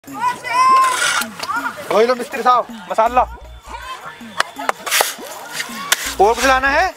वही लो मिस्त्री साहब मसाला। और कुछ लाना है?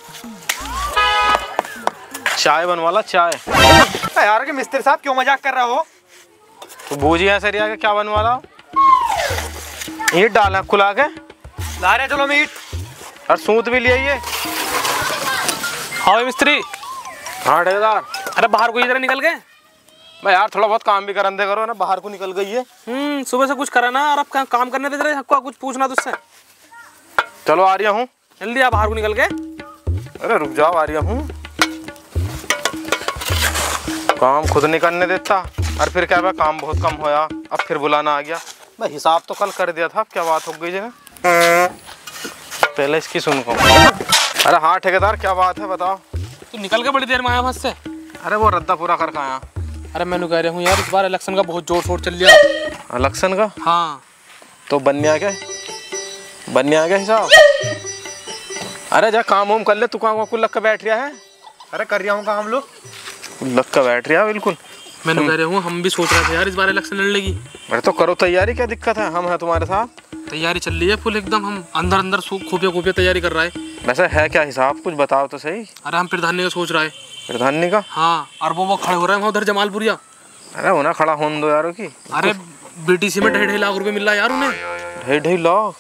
चाय बनवा ला चाय। यार कि मिस्त्री साहब क्यों मजाक कर रहे हो? तो बूझी ऐसे रिया के क्या बनवा रहा? ईंट डाला खुला के ला रहे चलो मीट और सूत भी लिए ये। हाँ भाई मिस्त्री। हाँ ठेकेदार। अरे बाहर को इधर निकल गए? मैं यार थोड़ा बहुत काम भी करन दे करो ना, बाहर को निकल गई है। सुबह से कुछ करा ना और अब काम करने दे रहे हक्को कुछ पूछना तुझसे। चलो आ रहा हूँ। जल्दी आ बाहर को निकल के। अरे रुक जाओ आ रहा हूँ। काम खुद नहीं करने देता और फिर क्या काम बहुत कम होया, अब फिर बुलाना आ गया। मैं हिसाब तो कल कर दिया था, अब क्या बात हो गई जगह। पहले इसकी सुन को। अरे हाँ ठेकेदार क्या बात है बताओ। तू निकल के बड़ी देर में आया वहाँ से? अरे वो रद्दा पूरा करके आया। अरे मैं कह रहा हूँ यार इस बार इलेक्शन का बहुत जोर शोर चल रहा। इलेक्शन का? हाँ तो बनने आ गया हिसाब। अरे जा काम वाम कर ले, तू काम को लग के बैठ रहा है। अरे कर रहा हूँ काम लोग लग के बैठ रहा है बिल्कुल। मैं कह रहा हूँ हम भी सोच रहे थे यार इस बार इलेक्शन लड़ने की। अरे तो करो तैयारी, क्या दिक्कत है, हम हैं तुम्हारे साथ। तैयारी चल रही है फुल एकदम, हम अंदर अंदर खुफिया तैयारी कर रहा है। वैसे है क्या हिसाब, कुछ बताओ तो सही। अरे हम प्रधानी का सोच रहा है। प्रधानी का? हाँ और वो खड़े हो रहे हैं वहाँ उधर जमालपुरिया। अरे होना खड़ा होने दो यारों की। अरे बीटीसी में 2.5 लाख रुपए मिल रहा है यार उन्हें। 2.5 लाख?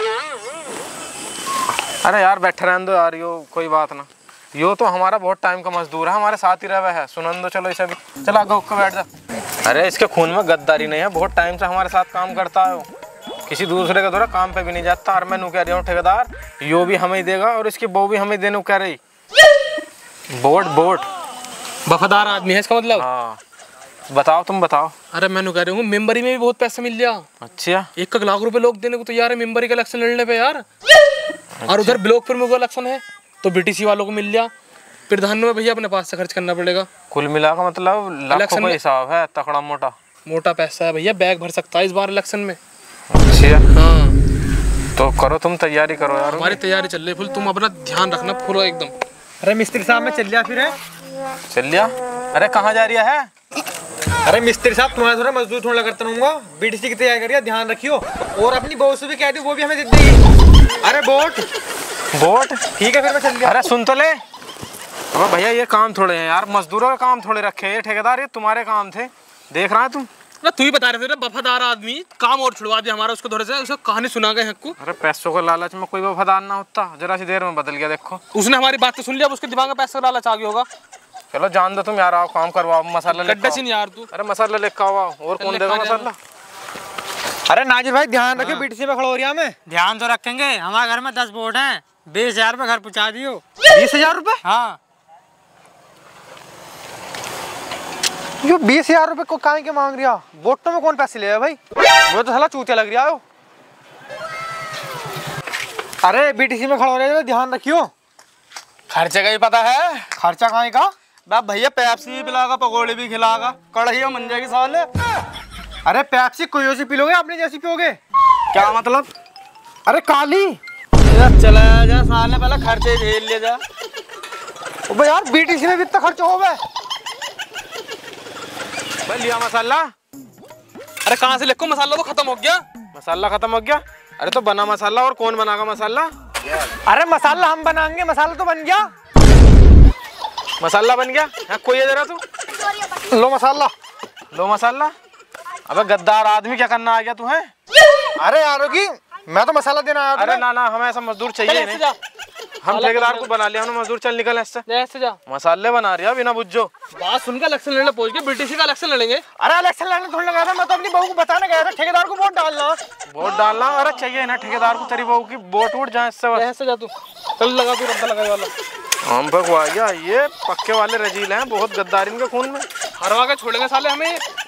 अरे यार बैठे रहने दो यार, यो कोई बात ना। यो तो हमारा बहुत टाइम का मजदूर है, हमारे साथ ही रहा है। सुनन दो चलो इसे भी। चला गो के बैठ जा। अरे इसके खून में गद्दारी नहीं है, बहुत टाइम से हमारे साथ काम करता है वो। किसी दूसरे का थोड़ा काम पे भी नहीं जाता। और मैं कह रही हूँ ठेकेदार यो भी हमें ही देगा और इसकी बहू भी हमें देने कह रही। बोट वफादार आदमी है इसका मतलब। हाँ बताओ, तुम बताओ। अरे मैं कह रही हूँ मेंबरी में भी बहुत पैसा मिल गया। अच्छा 1 लाख रुपए लोग देने को तैयार है मेंबरी का इलेक्शन लड़ने पे यार। और उधर ब्लॉक प्रमुख का इलेक्शन है तो बीटीसी वालों को मिल गया। प्रधान में भैया अपने पास से खर्च करना पड़ेगा। कुल मिला का मतलब लाखों का हिसाब है, तकड़ा मोटा पैसा है भैया, बैग भर सकता है इस बार इलेक्शन में। अच्छा हाँ तो करो, तुम तैयारी करो यार। हमारी तैयारी चल रही फुल, तुम अपना ध्यान रखना पूरा एकदम। अरे मिस्त्री साहब मैं चल लिया फिर है। चल लिया? अरे कहाँ जा रही है? अरे मिस्त्री साहब तुम्हारा थोड़ा मजदूर थोड़ा करता रहूंगा, बीटीसी की तैयारी करिए, ध्यान रखियो। और अपनी बहू से भी कह दी, वो भी हमें दे देगी। अरे बोट ठीक है फिर मैं चल लिया। अरे सुन तो ले। अबे भैया ये काम थोड़े हैं यार, मजदूरों का काम थोड़े रखे। ये ठेकेदार ये तुम्हारे काम थे, देख रहा है तुम। तू ही बता रहे थे वफादार आदमी, काम और छुड़वा दिया हमारा उसको थोड़े से। उसको कहानी सुना गए हक्कू। अरे पैसों के लालच में कोई वफादार ना होता, जरा सी देर में बदल गया देखो। उसने हमारी बात तो सुन लिया, उसके दिमाग में पैसों का लालच आ गया होगा। चलो जान दो तुम यार, आओ काम करवाओ। मसाला लेके यार तू। अरे मसाला लेके आओ। और कौन देगा मसाला? अरे नाजिर भाई ध्यान रखियो, बीटीसी में खड़ा हो रहा मैं। ध्यान तो रखेंगे, हमारे घर में 10 बोर्ड हैं। 20,000 रुपये घर पहुँचा दियो। 20,000 रुपये? हाँ यो 20,000 रुपये को काहे के मांग रहा? वोटों में कौन पैसे ले भाई? वो तो साला चूतिया लग रहा हो। अरे बीटीसी में खड़ा हो रहा है, ध्यान रखियो। खर्चे का ही पता है? खर्चा काहे का? बाप भैया पेप्सी भी पिलागा, पकौड़े भी खिलागा, कढ़ाई मन जाएगी साले। अरे पेप्सी कोई सी पिलोगे, अपने जैसी पियोगे? क्या मतलब? अरे काली चला जा साले, पहले खर्चे झेल ले जा। अबे यार बीटीसी में भी इतना खर्चा हो गया। भाई लिया मसाला? अरे कहाँ से लिखो, मसाला तो खत्म हो गया। मसाला खत्म हो गया? अरे तो बना मसाला, और कौन बनागा मसाला? अरे मसाला हम बनाएंगे, मसाला तो बन गया। मसाला बन गया है? कोई है जरा तू लो मसाला। अबे गद्दार आदमी, क्या करना आ गया तू है? अरे यारों की मैं तो मसाला देना आया था। अरे ना हमें ऐसा मजदूर चाहिए नहीं। हम ठेकेदार को बना लिया हमने, मजदूर चल निकल ऐसे जा। मसाले बना रही है बिना बुझो। बात सुनकर इलेक्शन लड़ने पहुंच गए, बीटीसी का इलेक्शन लड़ेंगे। अरे इलेक्शन लड़ने थोड़ा लगा था, मैं तो अपनी बहू को बताने गया था ठेकेदार को वोट डालना। अरे चाहिए ना ठेकेदार को तेरी बहू की वोट उठ जाए इससे। ऐसे जा तू, चल लगा तू रद्दा लगाए वाला। हम भगवा गया, ये पक्के वाले रजील हैं, बहुत गद्दारी इनके खून में। हरवा के छोड़ेंगे साले हमें।